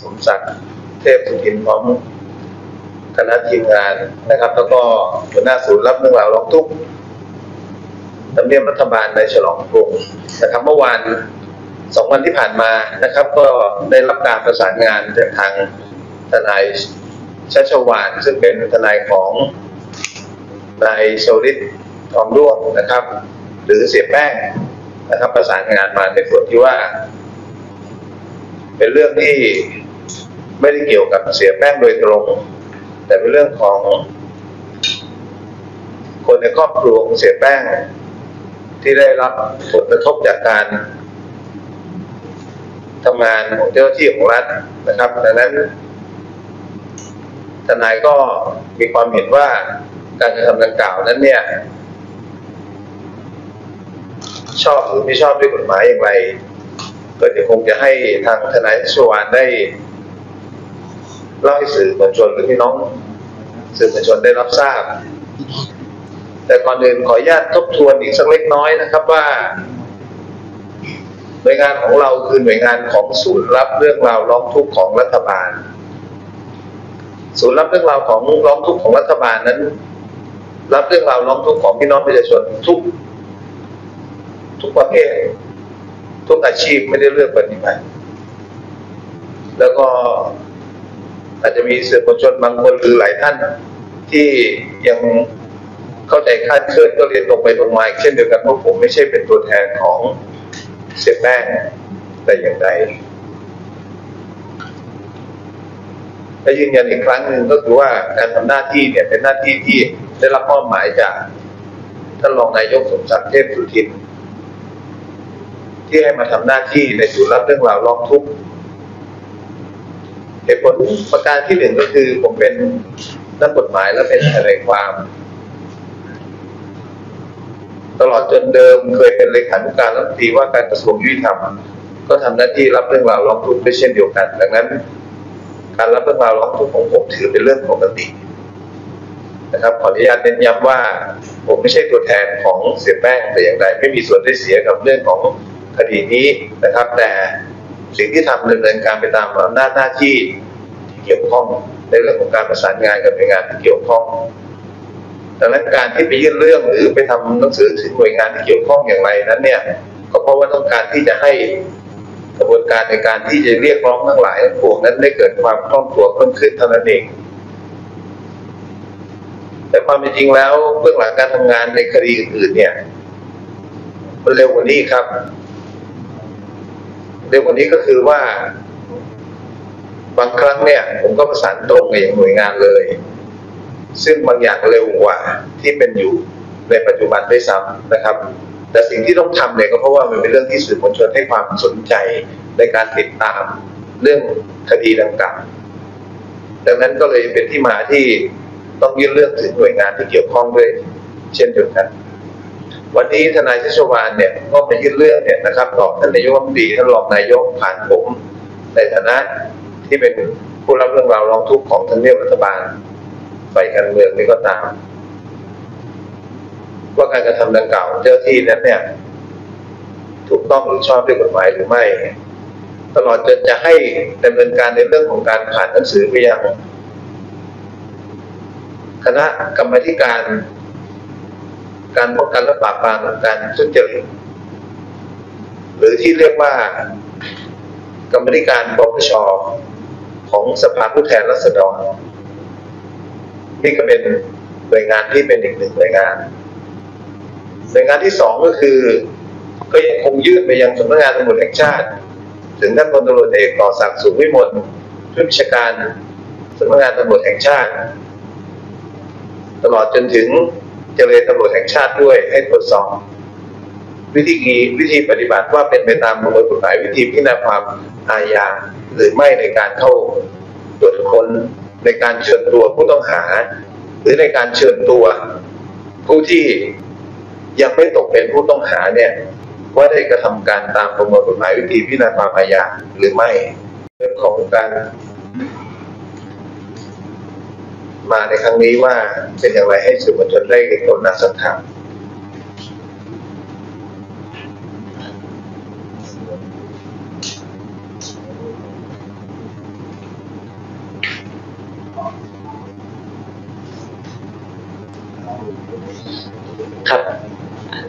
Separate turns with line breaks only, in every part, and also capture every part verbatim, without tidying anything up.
สมศักดิ์เทพสุทินพร้อมคณะทีมงานนะครับแล้วก็หัวหน้าศูนย์รับเรื่องราวร้องทุกข์ทำเนียบรัฐบาลในฉลองกรุงนะครับเมื่อวานสองวันที่ผ่านมานะครับก็ได้รับการประสานงานจากทางทนายชัชวาลซึ่งเป็นทนายของนายชวลิตทองด้วงนะครับหรือเสียแป้งนะครับประสานงานมาในส่วนที่ว่าเป็นเรื่องที่ไม่ได้เกี่ยวกับเสียแป้งโดยตรงแต่เป็นเรื่องของคนในครอบครัวของเสียแป้งที่ได้รับผลกระทบจากการทำงานของเจ้าหน้าที่ของรัฐนะครับดังนั้นทนายก็มีความเห็นว่าการกระทำดังกล่าวนั้นเนี่ยชอบหรือไม่ชอบด้วยกฎหมายอย่างไรก็จะคงจะให้ทางทนายชัชวาลได้เล่าให้สื่อมวลชนหรือพี่น้องสื่อมวลชนได้รับทราบแต่ก่อนอื่นขออนุญาตทบทวนอีกสักเล็กน้อยนะครับว่าหน่วยงานของเราคือหน่วยงานของศูนย์รับเรื่องราวร้องทุกข์ของรัฐบาลศูนย์รับเรื่องราวของร้องทุกข์ของรัฐบาลนั้นรับเรื่องราวร้องทุกข์ของพี่น้องประชาชนทุกทุกประเภททุกอาชีพไม่ได้เลือกปฏิบัติแล้วก็อาจจะมีสื่อมวลชนบางคนหรือหลายท่านที่ยังเข้าใจคลาดเคลื่อนก็เรียนตรงไปตรงมาเช่นเดียวกันเพราะผมไม่ใช่เป็นตัวแทนของเสียแป้งแต่อย่างใดและยืนยันอีกครั้งหนึ่งก็คือว่าการทำหน้าที่เนี่ยเป็นหน้าที่ที่ได้รับมอบหมายจากท่านรองนายกสมศักดิ์เทพสุทินที่ให้มาทำหน้าที่ในศูนย์รับเรื่องราวร้องทุกข์เหตุผลประการที่หนึ่งก็คือผมเป็นนักกฎหมายและเป็นทนายความตลอดจนเดิมเคยเป็นเลขานุการรัฐมนตรีว่าการกระทรวงยุติธรรมก็ทำหน้าที่รับเรื่องราวร้องทุกข์ด้วยเช่นเดียวกันดังนั้นการรับเรื่องราวร้องทุกข์ของผมถือเป็นเรื่องปกตินะครับขออนุญาตเน้นย้ำว่าผมไม่ใช่ตัวแทนของเสียแป้งแต่อย่างใดไม่มีส่วนได้เสียกับเรื่องของคดีนี้นะครับแต่สิ่งที่ทำดำเนินการไปตามอำนาจหน้าที่ที่เกี่ยวข้องในเรื่องของการประสานงานกับหน่วยงานที่เกี่ยวข้องดังนั้นการที่ไปยื่นเรื่องหรือไปทำหนังสือถึงหน่วยงานที่เกี่ยวข้องอย่างไรนั้นเนี่ยก็เพราะว่าต้องการที่จะให้กระบวนการในการที่จะเรียกร้องทั้งหลายทั้งปวงนั้นได้เกิดความคล่องตัวเพิ่มขึ้นเท่านั้นเองแต่ความเป็นจริงแล้วเบื้องหลังการทำงานในคดีอื่นๆเนี่ยมันเร็วกว่านี้ครับเร็วกว่านี้ก็คือว่าบางครั้งเนี่ยผมก็ประสานตรงกับอย่างหน่วยงานเลยซึ่งบางอย่างเร็วกว่าที่เป็นอยู่ในปัจจุบันได้ซ้ำนะครับแต่สิ่งที่ต้องทำเนี่ยก็เพราะว่ามันเป็นเรื่องที่สื่อมวลชนให้ความสนใจในการติดตามเรื่องคดีดังกล่าวดังนั้นก็เลยเป็นที่มาที่ต้องยื่นเรื่องถึงหน่วยงานที่เกี่ยวข้องด้วยเช่นเดียวกันวันนี้ทนายชัชวาลเนี่ยก็มายื่นเรื่องเนี่ยนะครับต่อท่านนายกรัฐมนตรีท่านรองนายกผ่านผมในฐานะที่เป็นผู้รับเรื่องราวร้องทุกข์ของทำเนียบรัฐบาลฝ่ายการเมืองนี้ก็ตามว่าการกระทำดังกล่าวของเจ้าที่นั้นเนี่ยถูกต้องหรือชอบด้วยกฎหมายหรือไม่ตลอดจนจะให้ดำเนินการในเรื่องของการผ่านหนังสือไปยังคณะกรรมาธิการการป้องกันและปราบปรามการทุจริตหรือที่เรียกว่ากรรมาธิการปปช.ของสภาผู้แทนราษฎรนี่ก็เป็นหน่วยงานที่เป็นอีกหนึ่งหน่วยงานหน่วยงานที่สองก็คือก็ยังคงยื่นไปยังสำนักงานตำรวจแห่งชาติถึงท่านพลตำรวจเอกต่อศักดิ์สุขวิมลผู้บัญชาการสำนักงานตำรวจแห่งชาติตลอดจนถึงเจรตำรวจแห่งชาติด้วยให้ตรวจสอบวิธีวิธีปฏิบัติว่าเป็นไปตามประมวลกฎหมายวิธีพิจารณาความอาญาหรือไม่ในการเข้าตรวจค้นในการเชิญตัวผู้ต้องหาหรือในการเชิญตัวผู้ที่ยังไม่ตกเป็นผู้ต้องหาเนี่ยว่าได้กระทำการตามประมวลกฎหมายวิธีพิจารณาความอาญาหรือไม่เรื่องของการมาในครั้งนี้ว่าเป็นอย่างไรให้สื่อมวลชนได้กรุณาสักถาม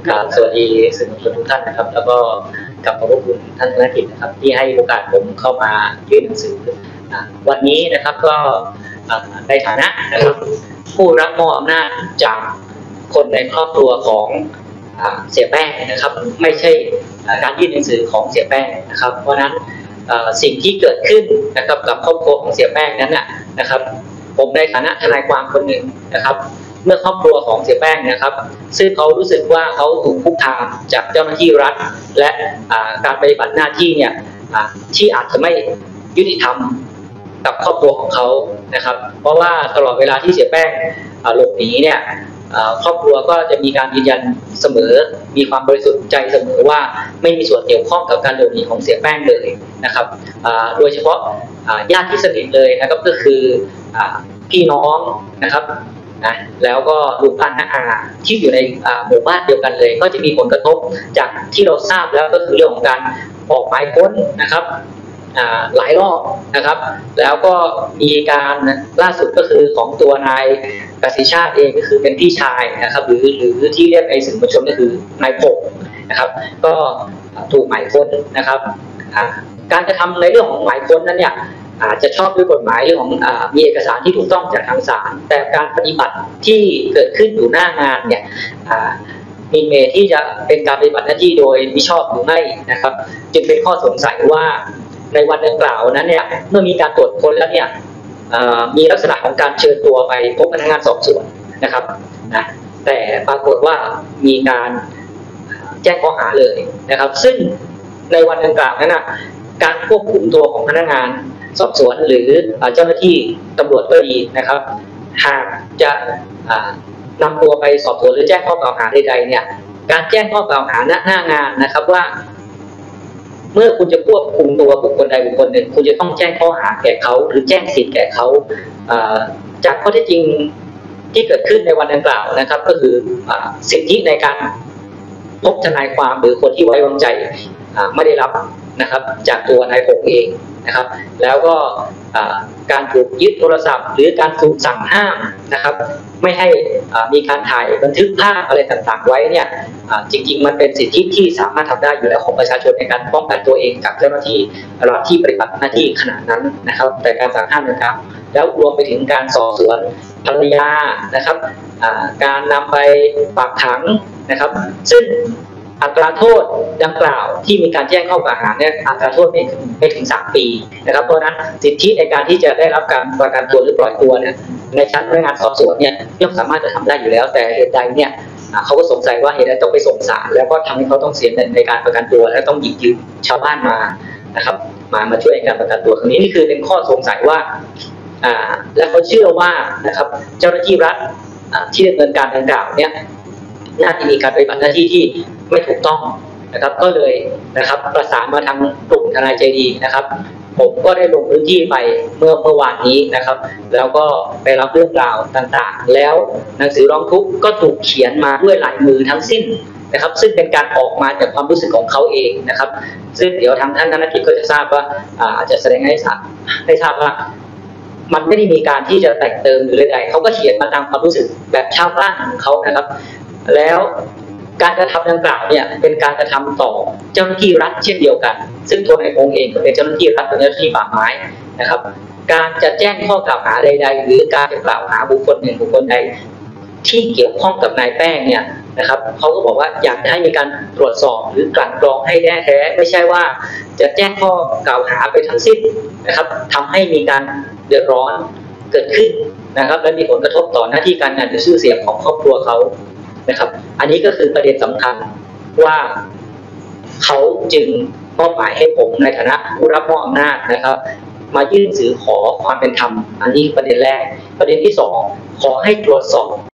กราบสวัสดีสื่อมวลชนทุกท่านนะครับแล้วก็กลับขอบพระคุณท่านธนกิจนะครับที่ให้โอกาสผมเข้ามายื่นหนังสือวันนี้นะครับก็ในฐานะนะครับผู้รับมอบอำนาจจากคนในครอบครัวของเสียแป้งนะครับไม่ใช่การยื่นหนังสือของเสียแป้งนะครับเพราะนั้นสิ่งที่เกิดขึ้นนะครับกับครอบครัวของเสียแป้งนั้นนะครับผมในฐานะทนายความคนหนึ่งนะครับเมื่อครอบครัวของเสียแป้งนะครับซึ่งเขารู้สึกว่าเขาถูกคุกคามจากเจ้าหน้าที่รัฐและการปฏิบัติหน้าที่เนี่ยที่อาจจะไม่ยุติธรรมกับครอบครัวของเขานะครับเพราะว่าตลอดเวลาที่เสียแป้งหลบหนีเนี่ยครอบครัวก็จะมีการยืนยันเสมอมีความบริสุทธิ์ใจเสมอว่าไม่มีส่วนเกี่ยวข้องกับการหลบหนีของเสียแป้งเลยนะครับโดยเฉพาะญาติที่สนิทเลยนะครับก็คือพี่น้องนะครับนะแล้วก็ลูกป้าน้าอาที่อยู่ในหมู่บ้านเดียวกันเลยก็จะมีผลกระทบจากที่เราทราบแล้วก็คือเรื่องของการออกหมายค้นนะครับหลายรอบนะครับแล้วก็มีการล่าสุดก็คือของตัวนายกสิชาติเองก็คือเป็นพี่ชายนะครับหรือหรือที่เรียกในสื่อมวลชนก็คือนายพงศ์นะครับก็ถูกหมายค้นนะครับการกระทำในเรื่องของหมายค้นนั้นเนี่ยอาจจะชอบด้วยกฎหมายเรื่องของมีเอกสารที่ถูกต้องจากทางศาลแต่การปฏิบัติที่เกิดขึ้นอยู่หน้างานเนี่ยมีเมที่จะเป็นการปฏิบัติหน้าที่โดยมิชอบหรือไม่นะครับจึงเป็นข้อสงสัยว่าในวันดังกล่าวนั้นเนี่ยเมื่อมีการตรวจค้นแล้วเนี่ยมีลักษณะของการเชิญตัวไปพบพนักงานสอบสวนนะครับนะแต่ปรากฏว่ามีการแจ้งข้อหาเลยนะครับซึ่งในวันดังกล่าวนั้นนะการควบคุมตัวของพนักงานสอบสวนหรือเจ้าหน้าที่ตำรวจก็ดีนะครับหากจะนำตัวไปสอบสวนหรือแจ้งข้อกล่าวหาใดๆเนี่ยการแจ้งข้อกล่าวหาหน้างานนะครับว่าเมื่อคุณจะควบคุมตัวบุคคลใดบุคคลหนึ่งคุณจะต้องแจ้งข้อหาแก่เขาหรือแจ้งสิทธิ์แก่เขาจากข้อเท็จจริงที่เกิดขึ้นในวันดังกล่าวนะครับก็คือสิทธิในการพบทนายความหรือคนที่ไว้วางใจไม่ได้รับนะครับจากตัวนายพงศ์เองนะครับแล้วก็การถูกยึดโทรศัพท์หรือการถูกสั่งห้ามนะครับไม่ให้มีการถ่ายบันทึกภาพอะไรต่างๆไว้เนี่ยจริงๆมันเป็นสิทธิที่สามารถทำได้อยู่แล้วของประชาชนในการป้องกันตัวเองจากเจ้าหน้าที่ระหว่างที่ปฏิบัติหน้าที่ขณะนั้นนะครับแต่การสั่งห้ามนะครับแล้วรวมไปถึงการสอบสวนภรรยานะครับการนำไปฝากขังนะครับซึ่งอัตราโทษดังกล่าวที่มีการแจ้งข้อกล่าวหาเนี่ยอัตราโทษไม่ถึงไม่ถึงสามปีนะครับเพราะนั้นสิทธิในการที่จะได้รับการประกันตัวหรือปล่อยตัวเนี่ยในชั้นพนักงานสอบสวนเนี่ยย่อมสามารถจะทำได้อยู่แล้วแต่เหตุใดเนี่ยเขาก็สงสัยว่าเหตุใดต้องไปส่งศาลแล้วก็ทำให้เขาต้องเสียเงินในการประกันตัวและต้องหยิบยืมชาวบ้านมานะครับมามาช่วยในการประกันตัวครั้งนี้นี่คือเป็นข้อสงสัยว่าอ่าและเขาเชื่อว่านะครับเจ้าหน้าที่รัฐที่ดำเนินการดังกล่าวเนี่ยน่าจะมีการปฏิบัติหน้าที่ที่ไม่ถูกต้องนะครับก็เลยนะครับประสานมาทางกลุ่มทนายใจดีนะครับผมก็ได้ลงพื้นที่ไปเมื่อเมื่อวานนี้นะครับแล้วก็ไปรับเรื่องราวต่างๆแล้วหนังสือร้องทุกข์ก็ถูกเขียนมาด้วยลายมือทั้งสิ้นนะครับซึ่งเป็นการออกมาจากความรู้สึกของเขาเองนะครับซึ่งเดี๋ยวทางท่านธนกิจก็จะทราบว่าอาจจะแสดงให้ทราบให้ทราบว่ามันไม่ได้มีการที่จะแต่งเติมหรือใดๆเขาก็เขียนมาตามความรู้สึกแบบชาวบ้านของเขานะครับแล้วการกระทำดังกล่าวเนี่ยเป็นการกระทำต่อเจ้าหน้าที่รัฐเช่นเดียวกันซึ่งตัวนายพงศ์เองก็เป็นเจ้าหน้าที่รัฐเป็นเจ้าหน้าที่ป่าไม้นะครับการจะแจ้งข้อกล่าวหาใดๆหรือการจะกล่าวหาบุคคลหนึ่งบุคคลใดที่เกี่ยวข้องกับนายแป้งเนี่ยนะครับเขาก็บอกว่าอยากให้มีการตรวจสอบหรือกลั่นกรองให้แน่แท้ไม่ใช่ว่าจะแจ้งข้อกล่าวหาไปทั้งสิ้นนะครับทำให้มีการเดือดร้อนเกิดขึ้นนะครับและมีผลกระทบต่อหน้าที่การงานหรือชื่อเสียงของครอบครัวเขานะครับอันนี้ก็คือประเด็นสำคัญว่าเขาจึงมอบหมายให้ผมในฐานะผู้รับมอบอำนาจนะครับมายื่นหนังสือขอความเป็นธรรมอันนี้ประเด็นแรกประเด็นที่สองขอให้ตรวจสอบ